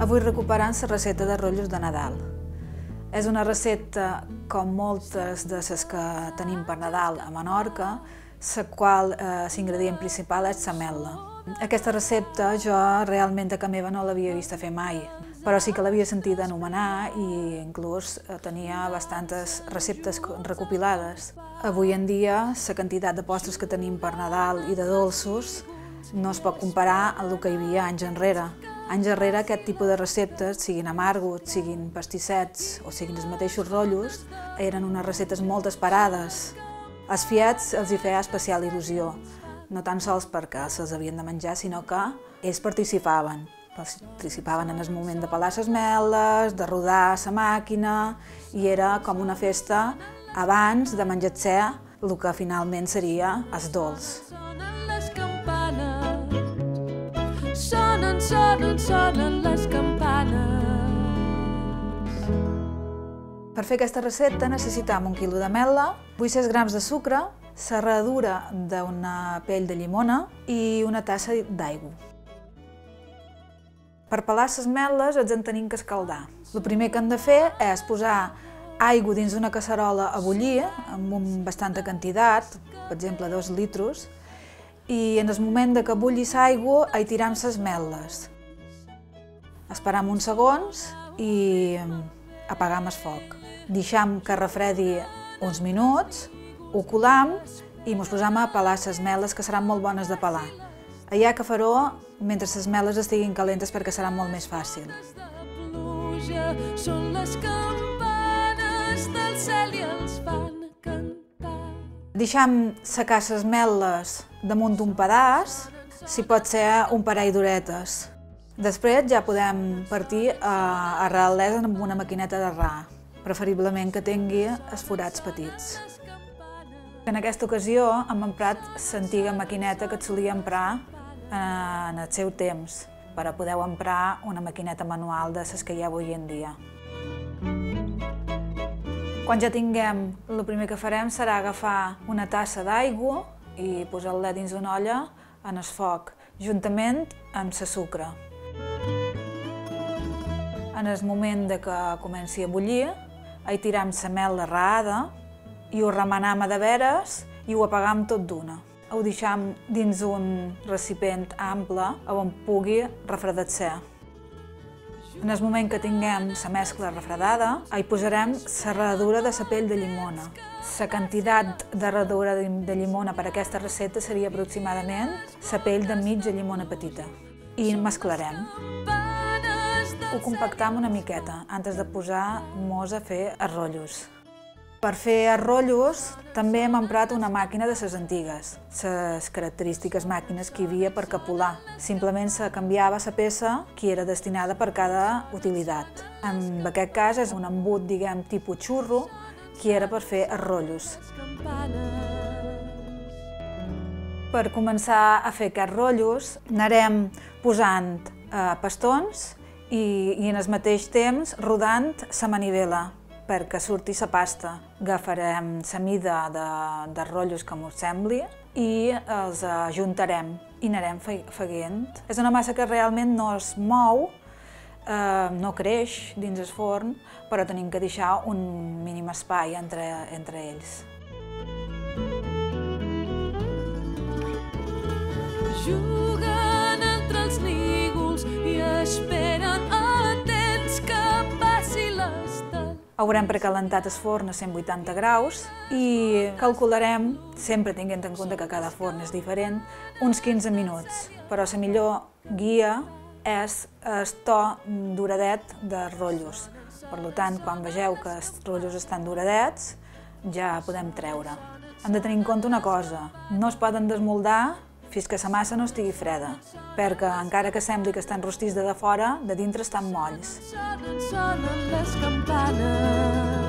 Vull recuperar la recepta de rotllos de Nadal. És una recepta, com moltes de les que tenim per Nadal a Menorca, la qual l'ingredient principal és l'ametla. Aquesta recepta jo realment a casa meva no l'havia vista fer mai, però sí que l'havia sentit anomenar i inclús tenia bastantes receptes recopilades. Avui en dia, la quantitat de postres que tenim per Nadal i de dolços no es pot comparar amb el que hi havia anys enrere. Anys enrere aquest tipus de receptes, siguin amarguts, siguin pastissets o siguin els mateixos rotllos, eren unes receptes molt esperades. Als fiets els hi feia especial il·lusió, no tan sols perquè se'ls havien de menjar, sinó que ells participaven. Participaven en el moment de pelar les ametlles, de rodar la màquina, i era com una festa abans de menjar-se el que finalment seria el dolç. Sonen les campanes. Per fer aquesta recepta necessitam 1 quilo d'ametla, 800 grams de sucre, la ralladura d'una pell de llimona i una tassa d'aigua. Per pelar les ametlles ens en tenim que escaldar. El primer que hem de fer és posar aigua dins d'una casserola a bullir, amb bastanta quantitat, per exemple 2 litres, i en el moment que bulli l'aigua hi tiram les ametlles. Esperam uns segons i apagam el foc. Deixam que refredi uns minuts, ho colam i ens posam a pelar les ametlles, que seran molt bones de pelar. Allà que faró mentre les ametlles estiguin calentes perquè serà molt més fàcil. Són les campanes del cel i els fan cantar. Deixam secar les ametlles damunt d'un pedaç, si pot ser un parell d'horetes. Després ja podem partir a arrelar-les amb una maquineta d'arrar, preferiblement que tingui els forats petits. En aquesta ocasió hem emprat l'antiga maquineta que et solia emprar en el seu temps, per a poder emprar una maquineta manual de les que hi ha avui en dia. Quan ja tinguem, el primer que farem serà agafar una tassa d'aigua i posar-la dins d'una olla en el foc, juntament amb el sucre. En el moment que comenci a bullir, hi tiram l'ametla rallada i ho remenam a de veres i ho apagam tot d'una. Ho deixam dins un recipient ample on pugui refredar-se. En el moment que tinguem la mescla refredada, hi posarem la ralladura de la pell de llimona. La quantitat de ralladura de llimona per a aquesta recepta seria aproximadament la pell de mitja llimona petita. I mesclarem. Ho compactam una miqueta abans de posar-nos a fer els rotllos. Per fer els rotllos també hem emprat una màquina de les antigues, les característiques màquines que hi havia per capolar. Simplement se canviava la peça que era destinada per cada utilitat. En aquest cas és un embut, diguem, tipus xurro, que era per fer els rotllos. Per començar a fer aquests rotllos anarem posant pastons i en el mateix temps rodant la manivela perquè surti la pasta. Agafarem la mida de rotllos que ens sembli i els ajuntarem i anirem feient. És una massa que realment no es mou, no creix dins el forn, però tenim que deixar un mínim espai entre ells. Juguen entre els nígols i esperen atents que passi l'estat. Haurem precalentat el forn a 180 graus i calcularem, sempre tenint en compte que cada forn és diferent, uns 15 minuts. Però la millor guia és el to doradet dels rotllos. Per tant, quan vegeu que els rotllos estan doradets, ja podem treure. Hem de tenir en compte una cosa, no es poden desmoldar fins que la massa no estigui freda, perquè encara que sembli que estan rostits de fora, de dintre estan molls. Sonen les campanes.